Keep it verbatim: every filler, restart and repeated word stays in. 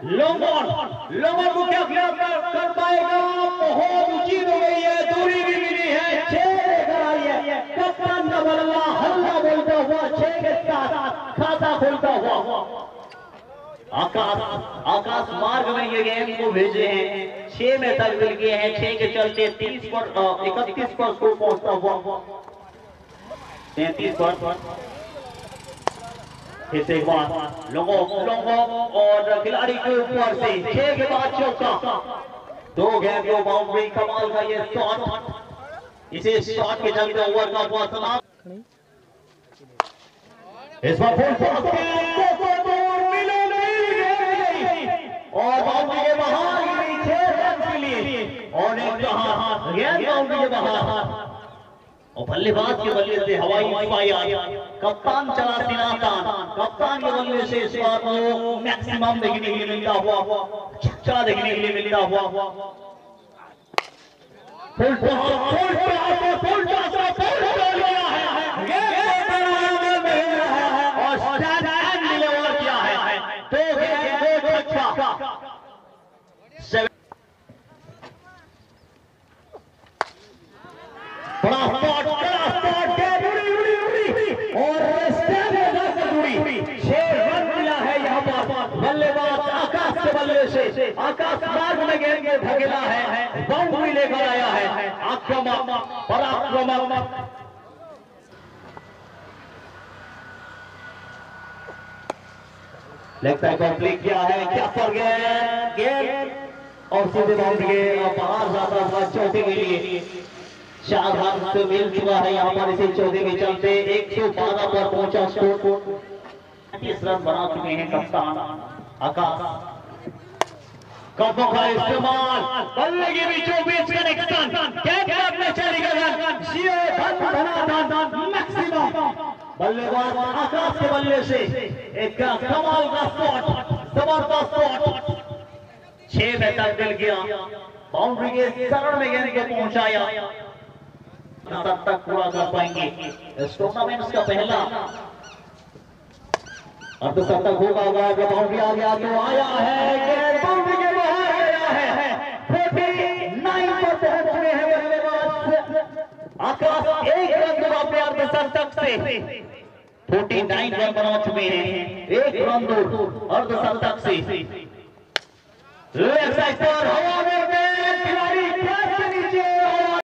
Loman Loman को क्या क्या कर, कर पाएगा? बहुत ऊंची हो गई है, दूरी भी मिली है, छह लेकर आई है। कप्तान का बल्ला हल्ला बोलता हुआ छह के साथ खाता खोलता हुआ आकाश आकाश मार्ग में ये गेम को भेजे हैं। छह में तक मिल गए हैं, छह के चलते तीस पर इकतीस पर स्कोर पहुंचता हुआ तैतीस पर। फिर एक बार लोगों लोगों और खिलाड़ी के ऊपर से छह के बाद चौका, दो गेम दो बाउंड्री। कमाल का ये शॉट, इसे शॉट के चलते ओवर का हुआ समाप्त। इस बार फुल पास और बाउंड्री के बाहर छह रन के लिए और एक जहां गेंद बाउंड्री के बाहर और बल्लेबाज के बल्ले से हवाई फायर। कप्तान चला सिनातान, कप्तान के बल्ले से इस बार को मैक्सिमम देखने के लिए मिलता हुआ, छक्का देखने के लिए मिलता हुआ। Full toss full toss full toss full लिया है, गेंद बराबर में है और स्टैंड डिलीवर किया है। दो गेंद दो छक्का। बड़ा स्पॉट बड़ा स्पॉट है, उड़ी उड़ी उड़ी और स्टैंड उड़ी। छह रन मिला है यहाँ पर बल्लेबाज आकाश के बल्ले से। आकाश मार्ग में गेंद के धकेला है, बाउंड्री लेकर आया है। आक्रमक पराक्रमक लगता है कंप्लीट किया है। क्या पर गेंद गेंद और सीधे बाउंड्री के बाहर जाता हुआ चौके के लिए चार रन से मिल चुका है यहाँ पर। इसी चौके के चलते एक सौ बारह पर पहुंचा स्कोर। तीस रन बना चुके हैं कप्तान आकाश। कदमों का इस्तेमाल, बल्ले के बीचों बीच कनेक्शन, कैप में चली गई मैक्सिमम। बल्लेबाज आकाश के बल्ले से एक कमाल का शॉट, जबरदस्त शॉट। छह में तक मिल गया, बाउंड्री के शरण में गेंद को पहुंचाया। तब तक पूरा कर पाएंगे इस टूर्नामेंट का पहला अर्धशतक होगा। अगर बाउंड्री आ गया तो आया है, बाउंड्री के बाहर गया है। उनचास पर पहुंच चुके हैं बल्लेबाज आकाश। एक रन अपने अर्धशतक से उनचास रन बना चुके हैं, एक रन दूर अर्धशतक से। लेफ्ट साइड पर हवा में